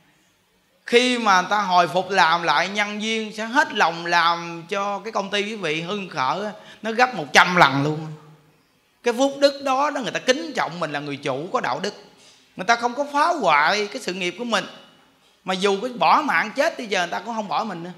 Khi mà người ta hồi phục làm lại, nhân viên sẽ hết lòng làm cho cái công ty quý vị hưng khởi, nó gấp 100 lần luôn. Cái phúc đức đó người ta kính trọng mình là người chủ có đạo đức, người ta không có phá hoại cái sự nghiệp của mình. Mà dù có bỏ mạng chết bây giờ người ta cũng không bỏ mình nữa.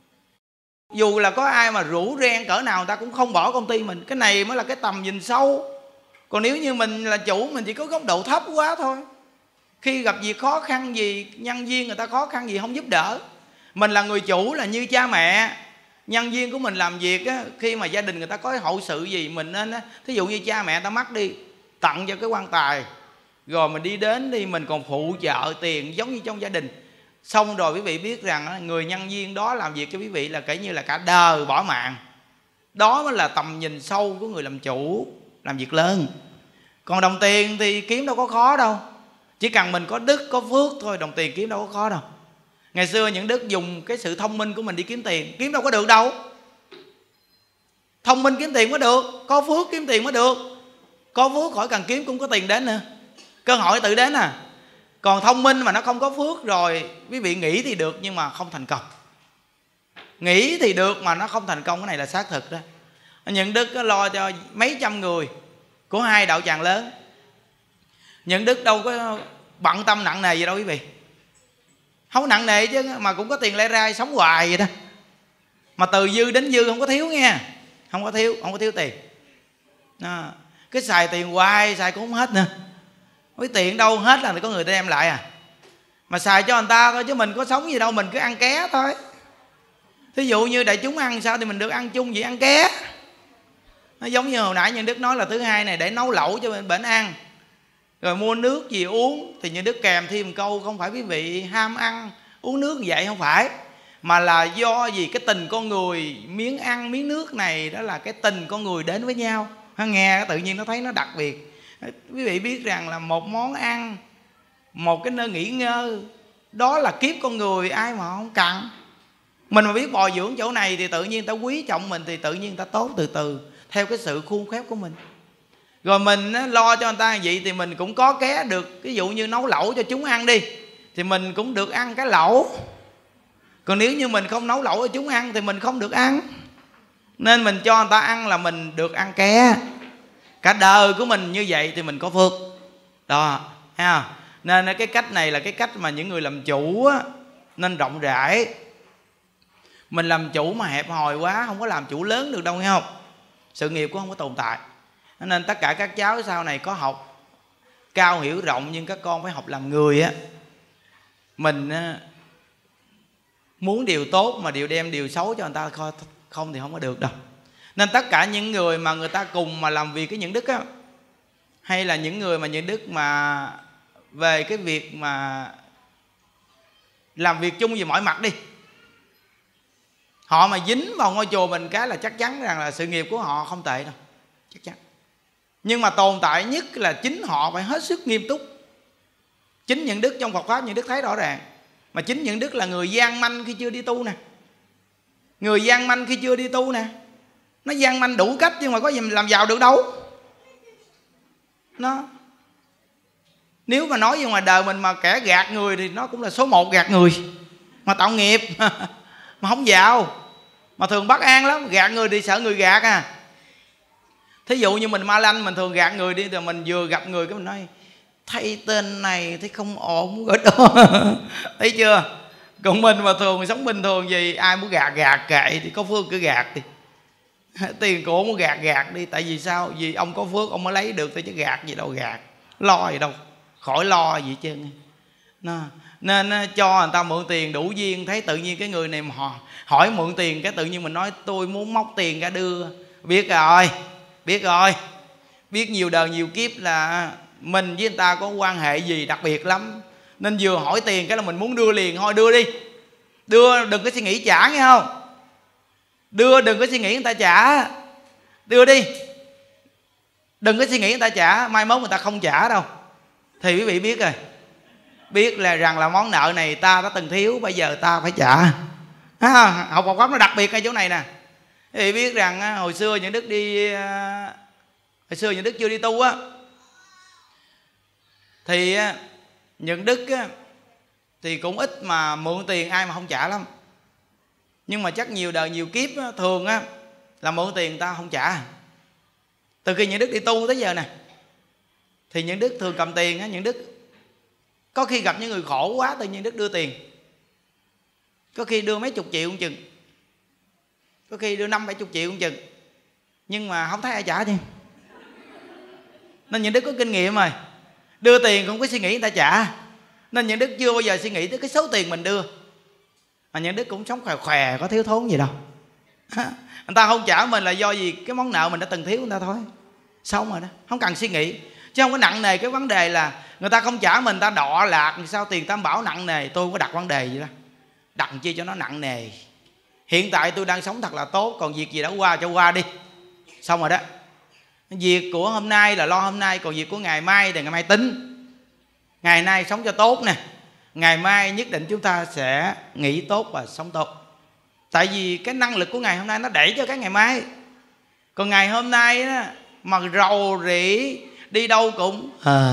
Dù là có ai mà rủ ren cỡ nào người ta cũng không bỏ công ty mình. Cái này mới là cái tầm nhìn sâu. Còn nếu như mình là chủ, mình chỉ có góc độ thấp quá thôi. Khi gặp việc khó khăn gì, nhân viên người ta khó khăn gì không giúp đỡ. Mình là người chủ là như cha mẹ. Nhân viên của mình làm việc á, khi mà gia đình người ta có hậu sự gì mình nên á, thí dụ như cha mẹ người ta mắc đi, tặng cho cái quan tài, rồi mình đi đến đi, mình còn phụ trợ tiền giống như trong gia đình. Xong rồi quý vị biết rằng người nhân viên đó làm việc cho quý vị là kể như là cả đời bỏ mạng. Đó mới là tầm nhìn sâu của người làm chủ, làm việc lớn. Còn đồng tiền thì kiếm đâu có khó đâu, chỉ cần mình có đức có phước thôi, đồng tiền kiếm đâu có khó đâu. Ngày xưa những đức dùng cái sự thông minh của mình đi kiếm tiền, kiếm đâu có được đâu. Thông minh kiếm tiền mới được, có phước kiếm tiền mới được. Có phước khỏi cần kiếm cũng có tiền đến nữa, cơ hội tự đến à. Còn thông minh mà nó không có phước rồi, quý vị nghĩ thì được nhưng mà không thành công. Nghĩ thì được mà nó không thành công, cái này là xác thực đó. Những đức lo cho mấy trăm người của 2 đạo tràng lớn. Những đức đâu có bận tâm nặng nề gì đâu quý vị. Không nặng nề chứ mà cũng có tiền lẽ ra sống hoài vậy đó. Mà từ dư đến dư không có thiếu nghe. Không có thiếu tiền đó. Cái xài tiền hoài xài cũng không hết nữa. Cái tiền đâu hết là có người ta đem lại à. Mà xài cho người ta thôi chứ mình có sống gì đâu, mình cứ ăn ké thôi. Thí dụ như đại chúng ăn sao thì mình được ăn chung vậy, ăn ké. Nó giống như hồi nãy Nhân Đức nói là thứ hai này để nấu lẩu cho bệnh ăn, rồi mua nước gì uống, thì Nhân Đức kèm thêm một câu không phải quý vị ham ăn uống nước như vậy, không phải, mà là do gì cái tình con người, miếng ăn miếng nước này đó là cái tình con người đến với nhau. Nghe tự nhiên nó thấy nó đặc biệt. Quý vị biết rằng là một món ăn, một cái nơi nghỉ ngơi, đó là kiếp con người, ai mà không cần. Mình mà biết bồi dưỡng chỗ này thì tự nhiên ta quý trọng mình, thì tự nhiên ta tốt từ từ theo cái sự khuôn phép của mình. Rồi mình lo cho người ta vậy thì mình cũng có ké được. Ví dụ như nấu lẩu cho chúng ăn đi thì mình cũng được ăn cái lẩu. Còn nếu như mình không nấu lẩu cho chúng ăn thì mình không được ăn. Nên mình cho người ta ăn là mình được ăn ké. Cả đời của mình như vậy thì mình có phước đó ha. Nên cái cách này là cái cách mà những người làm chủ á, nên rộng rãi. Mình làm chủ mà hẹp hòi quá không có làm chủ lớn được đâu, nghe không? Sự nghiệp cũng không có tồn tại. Nên tất cả các cháu sau này có học cao hiểu rộng, nhưng các con phải học làm người á. Mình muốn điều tốt mà đem điều xấu cho người ta không thì không có được đâu. Nên tất cả những người mà người ta cùng mà làm việc với những đức á, hay là những người mà những đức mà về cái việc mà làm việc chung về mọi mặt đi, họ mà dính vào ngôi chùa mình cái là chắc chắn rằng là sự nghiệp của họ không tệ đâu, chắc chắn. Nhưng mà tồn tại nhất là chính họ phải hết sức nghiêm túc. Chính những đức trong Phật Pháp, những đức thấy rõ ràng. Mà chính những đức là người gian manh khi chưa đi tu nè. Người gian manh khi chưa đi tu nè, nó gian manh đủ cách nhưng mà có gì làm giàu được đâu. Nó nếu mà nói về ngoài đời mình mà kẻ gạt người thì nó cũng là số 1 gạt người mà tạo nghiệp mà không giàu. Mà thường bất an lắm, gạt người thì sợ người gạt à. Thí dụ như mình ma lanh, mình thường gạt người đi, thì mình vừa gặp người cái mình nói thấy tên này thấy không ổn rồi đó thấy chưa. Còn mình mà thường sống bình thường gì, ai muốn gạt kệ thì có phước cứ gạt đi. Tiền của muốn gạt đi. Tại vì sao? Vì ông có phước ông mới lấy được thôi, chứ gạt gì đâu gạt. Lo gì đâu, khỏi lo gì hết trơn. Nên cho người ta mượn tiền đủ duyên. Thấy tự nhiên cái người này mà hỏi mượn tiền, cái tự nhiên mình nói tôi muốn móc tiền ra đưa. Biết rồi, biết nhiều đời nhiều kiếp là mình với người ta có quan hệ gì đặc biệt lắm, nên vừa hỏi tiền cái là mình muốn đưa liền, thôi đưa đi. Đưa đừng có suy nghĩ trả, nghe không? Đưa đừng có suy nghĩ người ta trả, đưa đi, đừng có suy nghĩ người ta trả, mai mốt người ta không trả đâu. Thì quý vị biết rồi, biết là rằng là món nợ này ta đã từng thiếu, bây giờ ta phải trả. Học Phật pháp nó đặc biệt ở chỗ này nè. Thì biết rằng hồi xưa những đức đi, hồi xưa những đức chưa đi tu á, thì những đức thì cũng ít mà mượn tiền ai mà không trả lắm. Nhưng mà chắc nhiều đời nhiều kiếp thường là mượn tiền ta không trả. Từ khi những đức đi tu tới giờ nè, thì những đức thường cầm tiền những đức có khi gặp những người khổ quá, tự nhiên đức đưa tiền, có khi đưa mấy chục triệu không chừng, có khi đưa 50-70 triệu không chừng, nhưng mà không thấy ai trả chứ. Nên những đức có kinh nghiệm rồi, đưa tiền không có suy nghĩ người ta trả, nên những đức chưa bao giờ suy nghĩ tới cái số tiền mình đưa. Mà những đức cũng sống khỏe khỏe, có thiếu thốn gì đâu. Người ta không trả mình là do gì? Cái món nợ mình đã từng thiếu người ta thôi. Xong rồi đó, không cần suy nghĩ. Chứ không có nặng nề cái vấn đề là người ta không trả mình, ta đọa lạc sao tiền tam bảo nặng nề. Tôi không có đặt vấn đề gì đó, đặt chi cho nó nặng nề. Hiện tại tôi đang sống thật là tốt, còn việc gì đã qua cho qua đi. Xong rồi đó. Việc của hôm nay là lo hôm nay, còn việc của ngày mai thì ngày mai tính. Ngày nay sống cho tốt nè, ngày mai nhất định chúng ta sẽ nghĩ tốt và sống tốt. Tại vì cái năng lực của ngày hôm nay nó đẩy cho cái ngày mai. Còn ngày hôm nay đó, mà rầu rĩ đi đâu cũng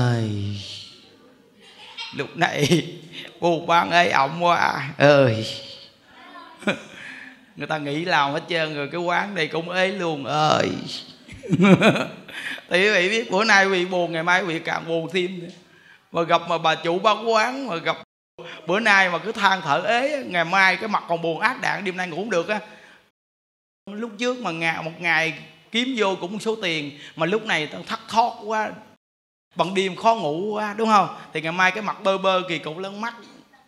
lúc này buôn bán ấy ổng quá ơi. Người ta nghĩ làm hết trơn rồi, cái quán này cũng ế luôn ơi. Thì quý vị biết bữa nay quý vị buồn, ngày mai quý vị càng buồn thêm. Mà gặp mà bà chủ bán quán mà gặp bữa nay mà cứ than thở ế, ngày mai cái mặt còn buồn ác đạn, đêm nay ngủ không được á. Lúc trước mà một ngày kiếm vô cũng một số tiền, mà lúc này tao thắt thót quá, bằng đêm khó ngủ quá, đúng không? Thì ngày mai cái mặt bơ bơ kỳ cục lớn mắt.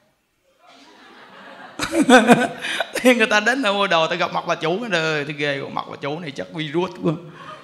Thì người ta đến là mua đồ, ta gặp mặt bà chủ đời thì ghê, mặt bà chủ này chắc virus quá.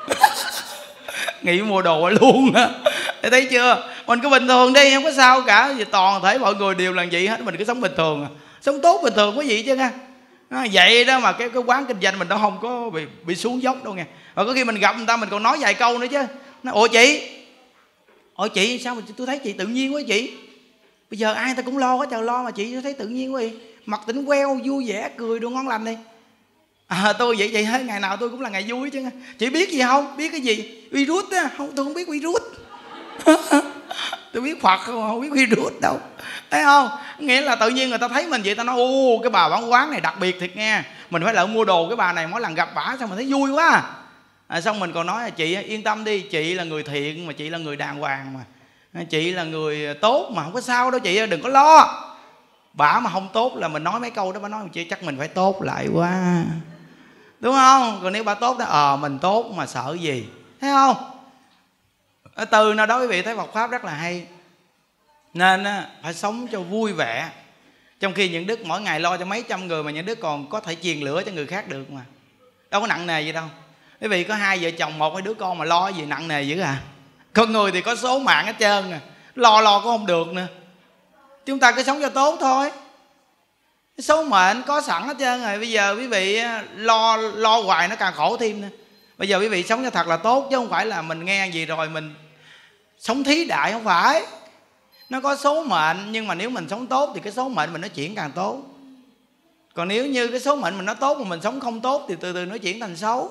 Nghĩ mua đồ luôn á. Thấy chưa? Mình cứ bình thường đi, không có sao cả. Vì toàn thể mọi người đều là vậy hết, mình cứ sống bình thường, sống tốt bình thường có gì chứ nha. Vậy đó mà cái quán kinh doanh mình nó không có bị xuống dốc đâu nghe. Và có khi mình gặp người ta mình còn nói vài câu nữa chứ. Nói, ủa chị sao mà tôi thấy chị tự nhiên quá chị. Bây giờ ai ta cũng lo quá trời lo, mà chị tôi thấy tự nhiên quá vậy. Mặt tỉnh queo, vui vẻ, cười đồ ngon lành đi. Tôi vậy hết, ngày nào tôi cũng là ngày vui chứ. Chị biết gì không? Biết cái gì? Virus á. Không, tôi không biết virus. Tôi biết Phật không biết virus đâu. Thấy không? Nghĩa là tự nhiên người ta thấy mình vậy, ta nói ô cái bà bán quán này đặc biệt thiệt nghe, mình phải lại mua đồ cái bà này, mỗi lần gặp bả sao mình thấy vui quá. Xong mình còn nói là chị yên tâm đi, chị là người thiện mà, chị là người đàng hoàng mà, chị là người tốt mà, không có sao đâu chị, đừng có lo. Bả mà không tốt là mình nói mấy câu đó, bả nói chị chắc mình phải tốt lại quá, đúng không? Còn nếu bả tốt đó mình tốt mà sợ gì, thấy không? Từ nào đó quý vị thấy Phật pháp rất là hay. Nên phải sống cho vui vẻ. Trong khi những đức mỗi ngày lo cho mấy trăm người, mà những đức còn có thể truyền lửa cho người khác được mà, đâu có nặng nề gì đâu. Quý vị có hai vợ chồng một hai đứa con mà lo gì nặng nề dữ à? Con người thì có số mạng hết trơn à, lo cũng không được nữa. Chúng ta cứ sống cho tốt thôi, số mệnh có sẵn hết trơn rồi. Bây giờ quý vị lo hoài nó càng khổ thêm nữa. Bây giờ quý vị sống cho thật là tốt, chứ không phải là mình nghe gì rồi mình sống thí đại, không phải. Nó có số mệnh, nhưng mà nếu mình sống tốt thì cái số mệnh mình nó chuyển càng tốt. Còn nếu như cái số mệnh mình nó tốt mà mình sống không tốt thì từ từ nó chuyển thành xấu.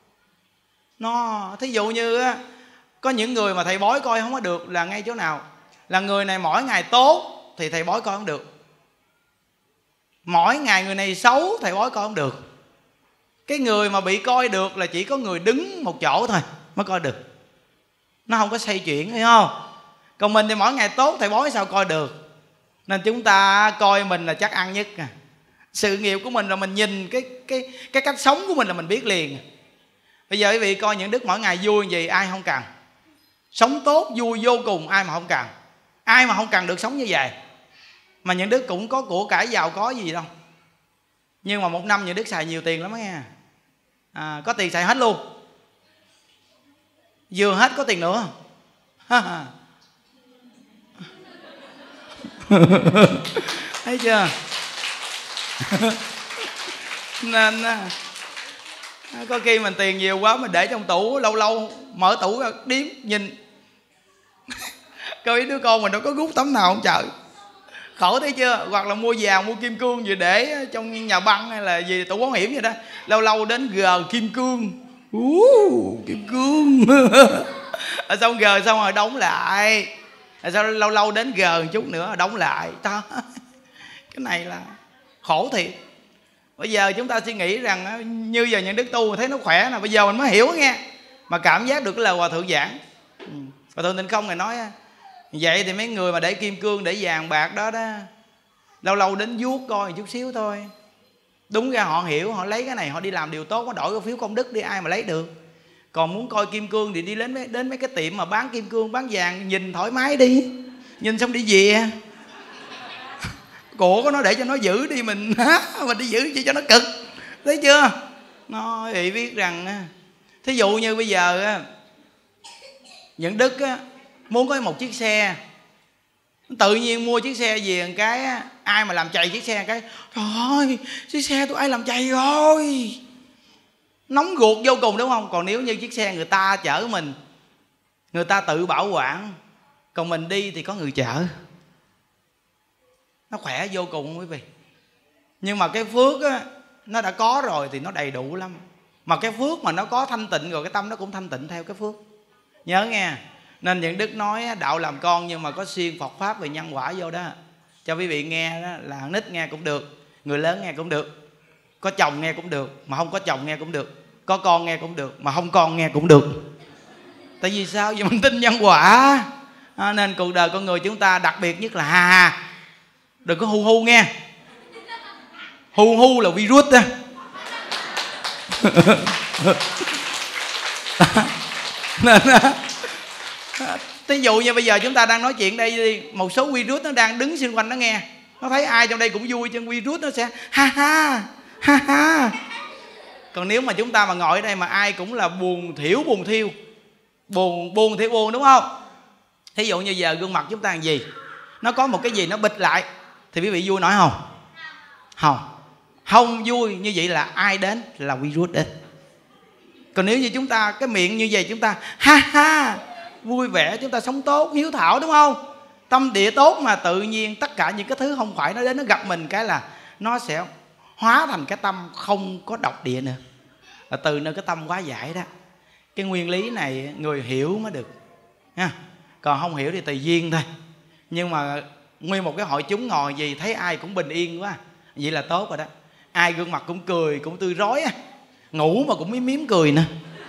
Thí dụ như có những người mà thầy bói coi không có được là ngay chỗ nào? Là người này mỗi ngày tốt thì thầy bói coi không được, mỗi ngày người này xấu thầy bói coi không được. Cái người mà bị coi được là chỉ có người đứng một chỗ thôi mới coi được, nó không có xoay chuyển, thấy không? Còn mình thì mỗi ngày tốt thầy bói sao coi được. Nên chúng ta coi mình là chắc ăn nhất. Sự nghiệp của mình là mình nhìn cái cách sống của mình là mình biết liền. Bây giờ quý vị coi những đức mỗi ngày vui gì, ai không cần. Sống tốt vui vô cùng, ai mà không cần. Ai mà không cần được sống như vậy. Mà những đức cũng có của cải giàu có gì đâu, nhưng mà một năm những đức xài nhiều tiền lắm nghe. Có tiền xài hết luôn, vừa hết có tiền nữa. Thấy chưa? Nên có khi mình tiền nhiều quá mình để trong tủ, lâu lâu mở tủ ra điếm nhìn coi đứa con mình đâu có rút tấm nào không trời. Khổ thấy chưa? Hoặc là mua vàng mua kim cương gì để trong nhà băng hay là gì tủ bảo hiểm vậy đó, lâu lâu đến gờ kim cương, kim cương xong gờ xong rồi đóng lại, sao lâu lâu đến gờ một chút nữa đóng lại. Đó, cái này là khổ thiệt. Bây giờ chúng ta suy nghĩ rằng như giờ những đức tu thấy nó khỏe nè, bây giờ mình mới hiểu nghe, mà cảm giác được cái lời hòa thượng giảng. Hòa thượng Tịnh Không này nói vậy thì mấy người mà để kim cương để vàng bạc đó đó, lâu lâu đến vuốt coi một chút xíu thôi, đúng ra họ hiểu, họ lấy cái này họ đi làm điều tốt, họ đổi cái phiếu công đức đi, ai mà lấy được. Còn muốn coi kim cương thì đi đến mấy cái tiệm mà bán kim cương bán vàng, nhìn thoải mái đi, nhìn xong đi về. Cổ của nó để cho nó giữ đi, mình đi giữ cho nó cực. Thấy chưa? Nó bị biết rằng thí dụ như bây giờ những đức muốn có một chiếc xe, tự nhiên mua chiếc xe về một cái, ai mà làm chày chiếc xe một cái, trời ơi chiếc xe tôi ai làm chày rồi, nóng ruột vô cùng, đúng không? Còn nếu như chiếc xe người ta chở mình, người ta tự bảo quản, còn mình đi thì có người chở, nó khỏe vô cùng quý vị. Nhưng mà cái phước á, nó đã có rồi thì nó đầy đủ lắm. Mà cái phước mà nó có thanh tịnh rồi, cái tâm nó cũng thanh tịnh theo cái phước. Nhớ nghe. Nên những đức nói đạo làm con nhưng mà có xuyên Phật pháp về nhân quả vô đó, cho quý vị nghe đó, là nít nghe cũng được, người lớn nghe cũng được, có chồng nghe cũng được, mà không có chồng nghe cũng được, có con nghe cũng được, mà không con nghe cũng được. Tại vì sao? Vì mình tin nhân quả. Nên cuộc đời con người chúng ta đặc biệt nhất là ha ha, đừng có hu hu nghe. Hu hu là virus đó. Nên thí dụ như bây giờ chúng ta đang nói chuyện đây đi, một số virus nó đang đứng xung quanh nó nghe, nó thấy ai trong đây cũng vui, chân virus nó sẽ ha ha ha ha. Còn nếu mà chúng ta mà ngồi ở đây mà ai cũng là buồn thiểu buồn thiêu, buồn thiểu buồn, đúng không? Thí dụ như giờ gương mặt chúng ta làm gì, nó có một cái gì nó bịch lại thì quý vị vui nổi không? Không vui. Như vậy là ai đến? Là virus đến. Còn nếu như chúng ta cái miệng như vậy, chúng ta ha ha vui vẻ, chúng ta sống tốt hiếu thảo, đúng không? Tâm địa tốt, mà tự nhiên tất cả những cái thứ không phải nó đến, nó gặp mình cái là nó sẽ hóa thành cái tâm không có độc địa nữa. Và từ nơi cái tâm quá giải đó. Cái nguyên lý này người hiểu mới được nha. Còn không hiểu thì tùy duyên thôi. Nhưng mà nguyên một cái hội chúng ngồi gì thấy ai cũng bình yên quá, vậy là tốt rồi đó. Ai gương mặt cũng cười, cũng tươi rói á, ngủ mà cũng miếm cười nữa.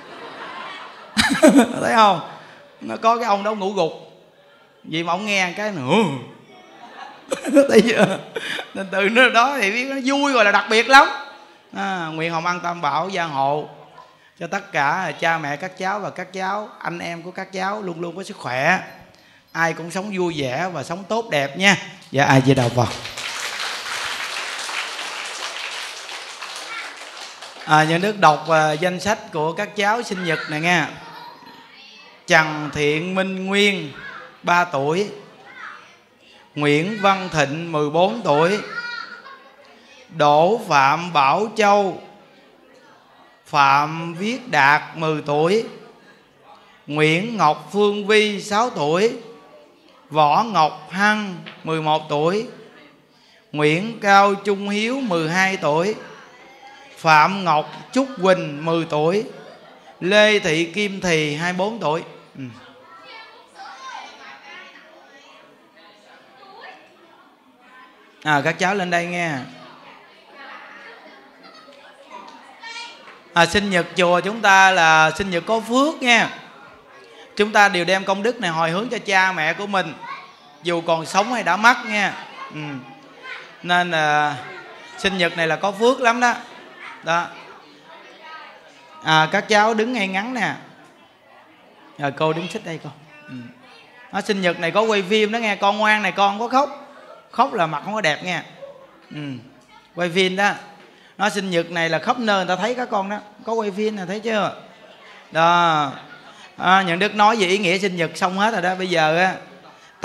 Thấy không? Nó có cái ông đó ngủ gục, vì mà ông nghe cái nữa. Thấy chưa? Nên từ nơi đó thì biết nó vui rồi là đặc biệt lắm. Nguyện Hồng Ân Tam Bảo gia hộ cho tất cả cha mẹ các cháu và các cháu, anh em của các cháu luôn luôn có sức khỏe, ai cũng sống vui vẻ và sống tốt đẹp nha. Dạ A Di Đà Phật. Những đức đọc danh sách của các cháu sinh nhật này nghe. Trần Thiện Minh Nguyên 3 tuổi, Nguyễn Văn Thịnh 14 tuổi, Đỗ Phạm Bảo Châu, Phạm Viết Đạt 10 tuổi, Nguyễn Ngọc Phương Vi 6 tuổi, Võ Ngọc Hăng 11 tuổi, Nguyễn Cao Trung Hiếu 12 tuổi, Phạm Ngọc Trúc Quỳnh 10 tuổi, Lê Thị Kim Thì 24 tuổi. Các cháu lên đây nghe. Sinh nhật chùa chúng ta là sinh nhật có phước nha. Chúng ta đều đem công đức này hồi hướng cho cha mẹ của mình, dù còn sống hay đã mất nha. Nên là sinh nhật này là có phước lắm đó. Đó. Các cháu đứng ngay ngắn nè. Rồi cô đứng xích đây cô. Sinh nhật này có quay phim đó nghe. Con ngoan này, con có khóc. Khóc là mặt không có đẹp nha. Quay phim đó. Nó sinh nhật này là khắp nơi người ta thấy các con đó. Có quay phim nè, thấy chưa? Đó. Những đức nói về ý nghĩa sinh nhật xong hết rồi đó. Bây giờ á,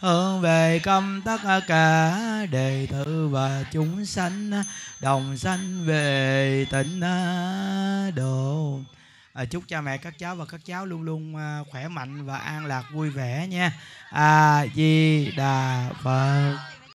hướng về công tất cả đệ tử và chúng sanh đồng sanh về tịnh độ. Chúc cha mẹ các cháu và các cháu luôn luôn khỏe mạnh và an lạc vui vẻ nha. A Di Đà Phật.